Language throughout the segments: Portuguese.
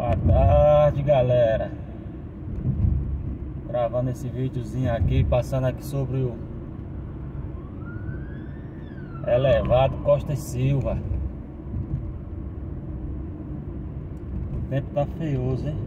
Boa tarde, galera. Gravando esse videozinho aqui, passando aqui sobre o elevado Costa e Silva. O tempo tá feioso, hein?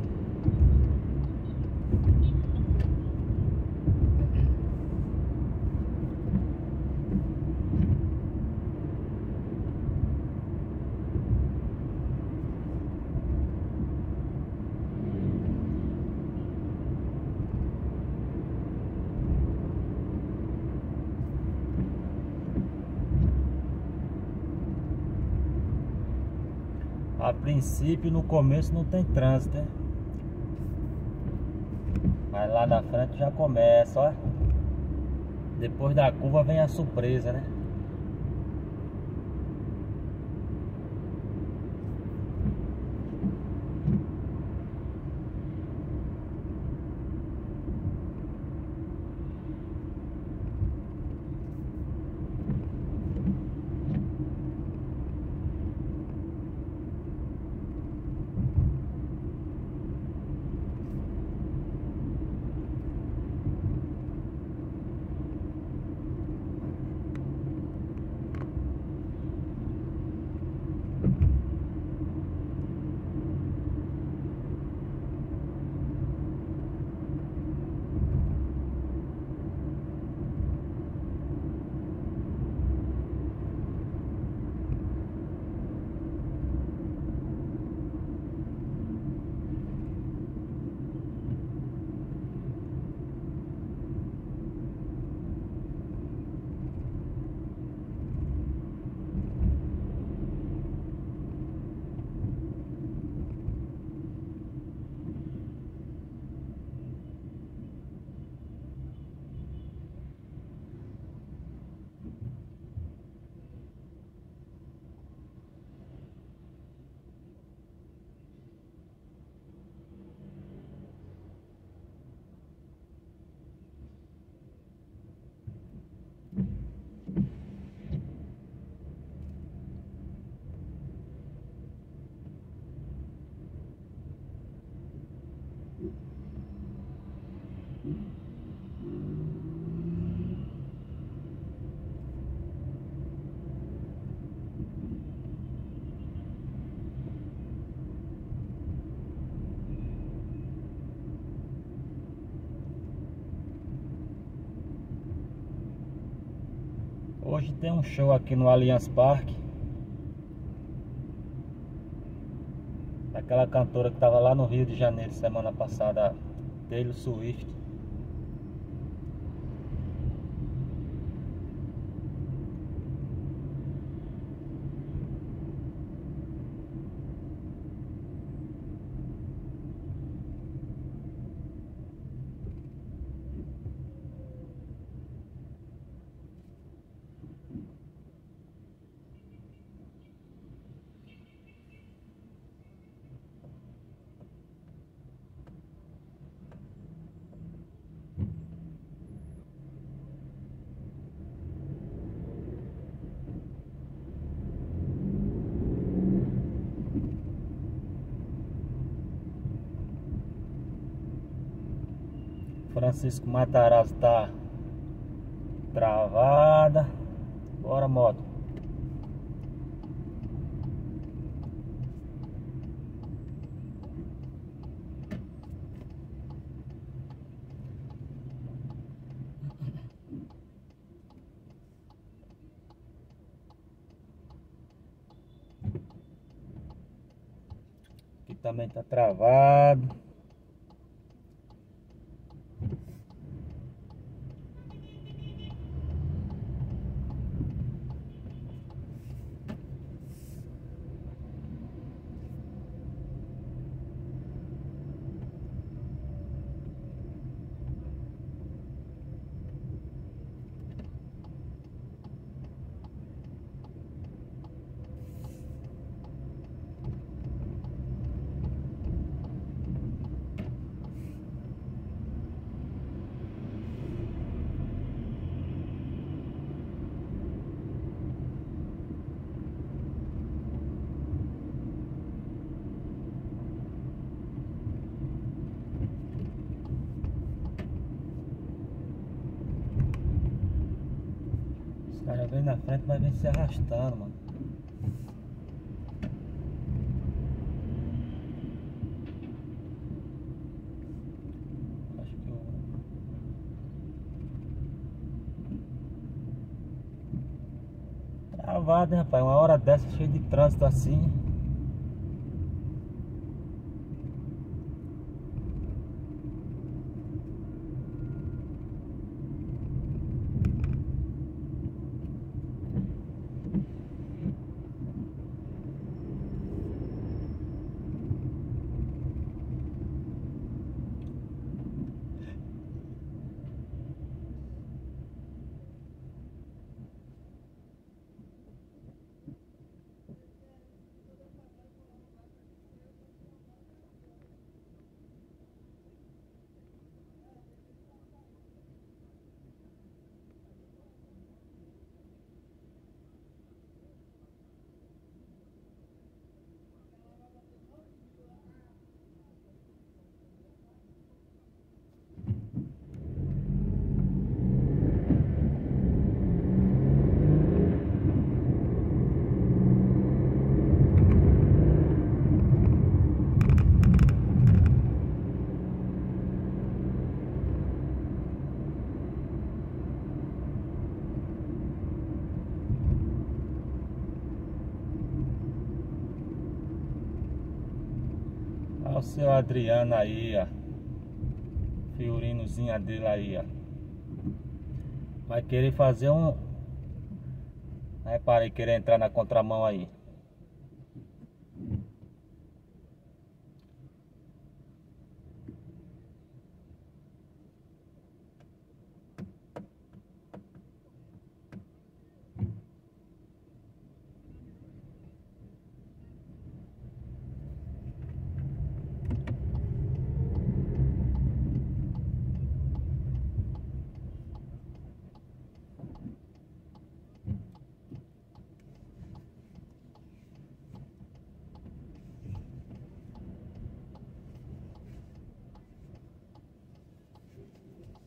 A princípio, no começo não tem trânsito, né? Mas lá na frente já começa, ó. Depois da curva vem a surpresa, né? Hoje tem um show aqui no Allianz Parque. Aquela cantora que tava lá no Rio de Janeiro semana passada, Taylor Swift. Francisco Matarazzo tá travada. Bora, moto. Aqui também tá travado. vem na frente, mas vem se arrastando, mano. Acho que eu... Travado, hein, rapaz? Uma hora dessa cheia de trânsito assim. Olha o seu Adriano aí, ó. Fiorinozinha dele aí, ó. Vai querer fazer um... Reparei, querer entrar na contramão aí.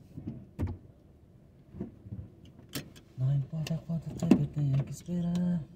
Não importa quanto tempo eu tenha que esperar.